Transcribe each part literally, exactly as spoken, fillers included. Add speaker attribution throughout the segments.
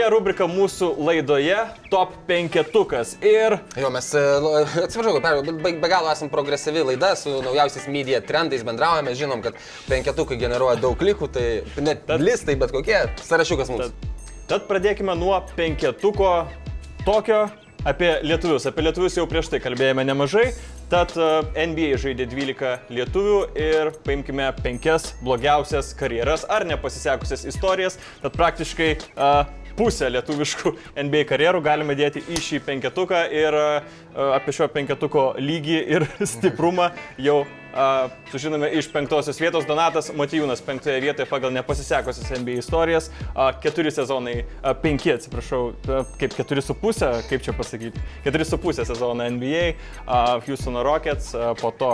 Speaker 1: Nauja rubrika mūsų laidoje Top penketukas. Ir...
Speaker 2: Jo, mes, atsiprašau, be, be galo esam progresyvi laida, su naujausiais media trendais bendraujame, žinom, kad penketukai generuoja daug klikų, tai net tad, listai, bet kokie, sąrašiukas mums.
Speaker 1: Tad, tad pradėkime nuo penketuko tokio apie lietuvius. Apie lietuvius jau prieš tai kalbėjome nemažai. Tad N B A žaidė dvylika lietuvių ir paimkime penkias blogiausias karjeras ar nepasisekusias istorijas. Tad praktiškai uh, pusę lietuviškų N B A karjerų galime dėti į šį penketuką ir uh, apie šio penketuko lygį ir stiprumą jau uh, sužinome iš penktosios vietos. Donatas Motiejūnas penktoje vietoje pagal nepasisekusias N B A istorijas. Uh, keturi sezonai, uh, penki atsiprašau, uh, kaip keturi su pusė, kaip čia pasakyti, keturi su pusė sezoną N B A, uh, Houston Rockets, po to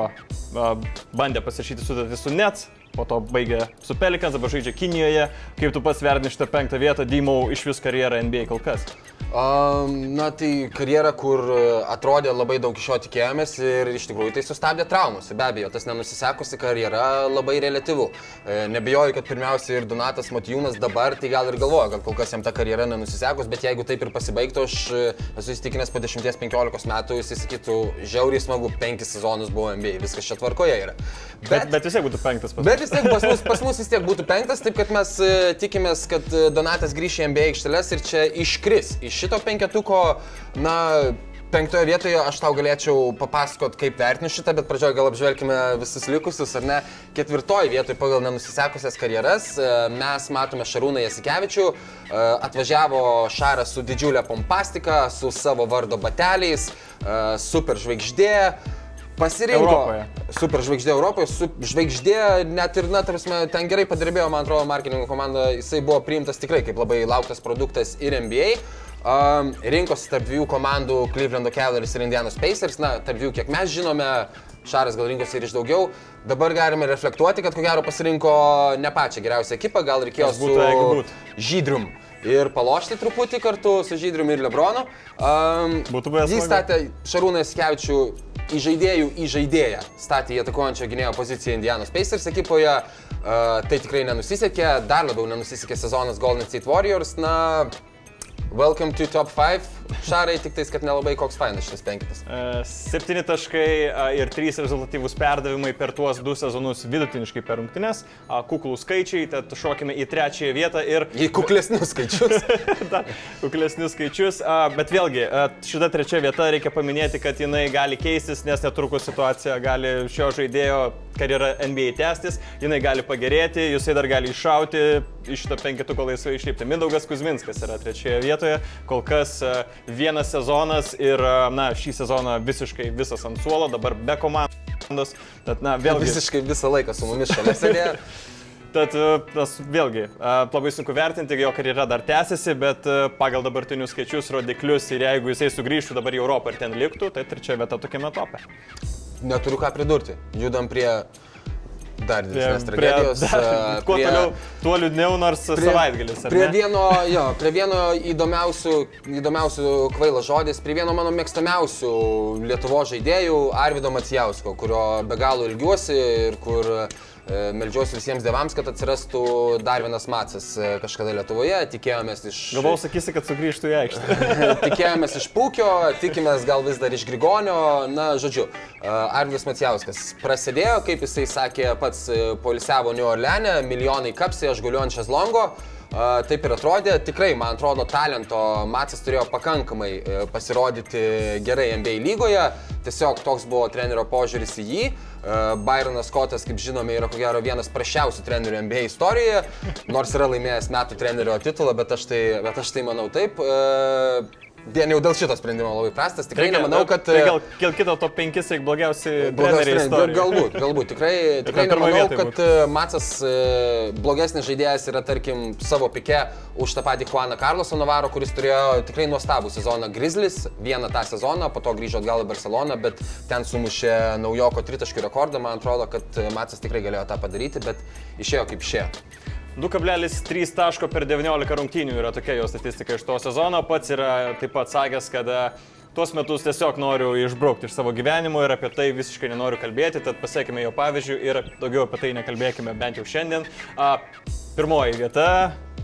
Speaker 1: bandė pasirašyti sutartį su Nets, po to baigė su Pelicans, dabar žaidžia Kinijoje. Kaip tu pats vertini šitą penktą vietą, Dymau, iš vis karjerą N B A kol kas?
Speaker 2: Um, na, tai karjera, kur atrodė labai daug iš jo tikėjomės ir iš tikrųjų tai sustabdė traumus. Be abejo, tas nenusisekusi karjera labai reliatyvu. E, nebijoju, kad pirmiausia ir Donatas Motiejūnas dabar tai gal ir galvoja, kad kol kas jam ta karjera nenusisekus, bet jeigu taip ir pasibaigtų, aš esu įsitikinęs po dešimties penkiolikos metų jis įsakytų, žiauriai smagu, penkis sezonus buvo N B A, viskas čia tvarkoje yra.
Speaker 1: Bet, bet, bet vis tiek būtų penktas pas mus.
Speaker 2: Bet vis tiek pas mus, pas mus vis tiek būtų penktas, taip kad mes tikimės, kad Donatas grįš į N B A aikšteles ir čia iškris. Iš šito penketuko, na, penktoje vietoje aš tau galėčiau papasakot, kaip vertinu šitą, bet pradžioje gal apžvelkime visus likusius, ar ne? Ketvirtoje vietoje pagal nenusisekusias karjeras mes matome Šarūną Jasikevičių. Atvažiavo Šaras su didžiulė pompastika, su savo vardo bateliais, super žvaigždė. Pasirinko
Speaker 1: Europoje.
Speaker 2: Super žvaigždė Europoje, super žvaigždė, net ir, na, tarsi, ten gerai padirbėjo, man atrodo, marketingo komanda, jisai buvo priimtas tikrai kaip labai lauktas produktas ir N B A. Um, rinkosi tarp dviejų komandų Cleveland Cavaliers ir Indianos Pacers, na, tarp dviejų, kiek mes žinome, Šaras gal rinkosi ir iš daugiau. Dabar galime reflektuoti, kad ko gero pasirinko ne pačią geriausią ekipą, gal reikėjo
Speaker 1: būtų,
Speaker 2: su Žydrium ir palošti truputį kartu su Žydrium ir Lebronu. Um,
Speaker 1: būtų buvęs
Speaker 2: jis statė Šarūną Jasikevičių į žaidėjų į žaidėją, statė į atakuojančio gynėjo poziciją Indianos Pacers ekipoje. Uh, tai tikrai nenusisekė, dar labiau nenusisekė sezonas Golden State Warriors. Na, welcome to top five. Šarai, tik tais, kad nelabai koks fainas šis penketas.
Speaker 1: Uh, septyni taškai uh, ir trys rezultatyvūs perdavimai per tuos du sezonus vidutiniškai per rungtynes. Uh, kuklų skaičiai, tad šokime į trečiąją vietą ir...
Speaker 2: Į kuklesnius skaičius.
Speaker 1: Ta, kuklesnius skaičius. Uh, bet vėlgi, uh, šita trečia vieta reikia paminėti, kad jinai gali keistis, nes netrukus situacija gali šio žaidėjo karjera N B A tęstis, jinai gali pagerėti, jisai dar gali iššauti, iš šito penketuko laisvai išlipti. Mindaugas Kuzminskas yra trečioje vietoje, kol kas uh, vienas sezonas ir, na, šį sezoną visiškai visas ant suolo, dabar be komandos. Tad, na, vėlgi...
Speaker 2: Visiškai visą laiką su mumis šalia sėdėjo.
Speaker 1: Tad, tas vėlgi, labai sunku vertinti, jo karjera dar tęsiasi, bet pagal dabartinius skaičius, rodiklius ir jeigu jisai sugrįžtų dabar į Europą ir ten liktų, tai trečia vieta tokiame tope.
Speaker 2: Neturiu ką pridurti. Judam prie... Dar didesnės tragedijos.
Speaker 1: Dar, kuo prie, toliau, tuo liūdniau, nors prie, savaitgalis.
Speaker 2: Prie vieno, jo, prie vieno įdomiausių, įdomiausių kvailas žodis, prie vieno mano mėgstamiausių Lietuvos žaidėjų, Arvydo Macijausko, kurio be galo ilgiuosi ir kur e, meldžiuosi visiems dievams, kad atsirastų dar vienas Macas e, kažkada Lietuvoje. Tikėjomės iš...
Speaker 1: Galvau, sakysi, kad sugrįžtų į aikštę.
Speaker 2: Tikėjomės iš Pūkio, tikimės gal vis dar iš Grigonio. Na, žodžiu, e, Arvydas Macijauskas prasidėjo, kaip jisai sakė, pats poilsiavo New Orleane, milijonai kapsi, aš guliu ant šezlongo. Uh, taip ir atrodė, tikrai, man atrodo, talento Macas turėjo pakankamai uh, pasirodyti gerai N B A lygoje, tiesiog toks buvo trenerio požiūris į jį. Uh, Byronas Scottas, kaip žinome, yra ko gero vienas prasčiausių trenerių N B A istorijoje, nors yra laimėjęs metų trenerio titulą, bet aš tai, bet aš tai manau taip. Uh, Vien jau dėl šito sprendimo labai prastas, tikrai
Speaker 1: Reikia,
Speaker 2: nemanau, kad...
Speaker 1: Tai gal, gal kito top penkis, jeigu blogiausi treneriai istorijoje.
Speaker 2: Galbūt, galbūt, tikrai, tikrai nemanau, kad būtų. Macas blogesnis žaidėjas yra, tarkim, savo pike už tą patį Juaną Carlosą Navaro, kuris turėjo tikrai nuostabų sezoną Grizzlies, vieną tą sezoną, po to grįžo atgal į Barceloną, bet ten sumušė naujoko tritaškių rekordą, man atrodo, kad Macas tikrai galėjo tą padaryti, bet išėjo kaip išėjo.
Speaker 1: du kablelis trys taško per devyniolika rungtynių yra tokia jo statistika iš to sezono. Pats yra taip pat sakęs, kad tuos metus tiesiog noriu išbraukti iš savo gyvenimo ir apie tai visiškai nenoriu kalbėti, tad pasiekime jo pavyzdžių ir daugiau apie tai nekalbėkime bent jau šiandien. A, pirmoji vieta,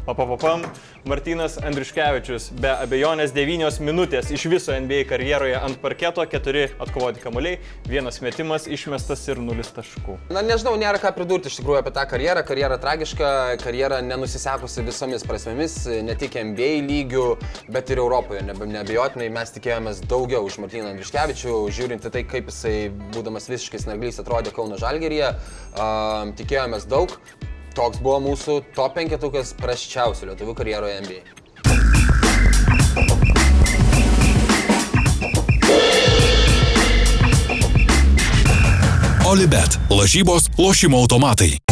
Speaker 1: Papapapam, Martynas Andriuškevičius, be abejonės devynios minutės iš viso N B A karjeroje ant parketo, keturi atkovoti kamuoliai, vienas metimas išmestas ir nulis taškų.
Speaker 2: Na nežinau, nėra ką pridurti iš tikrųjų apie tą karjerą. Karjera tragiška, karjera nenusisekusi visomis prasmėmis, ne tik N B A lygių, bet ir Europoje. Neabejotinai mes tikėjomės daugiau už Martyną Andriuškevičių, žiūrint į tai, kaip jisai, būdamas visiškai snarglys, atrodė Kauno Žalgiryje. Uh, tikėjomės daug. Toks buvo mūsų top penketukas prasčiausių lietuvių karjeroje N B A.
Speaker 3: Olibet. Lažybos, lošimo automatai.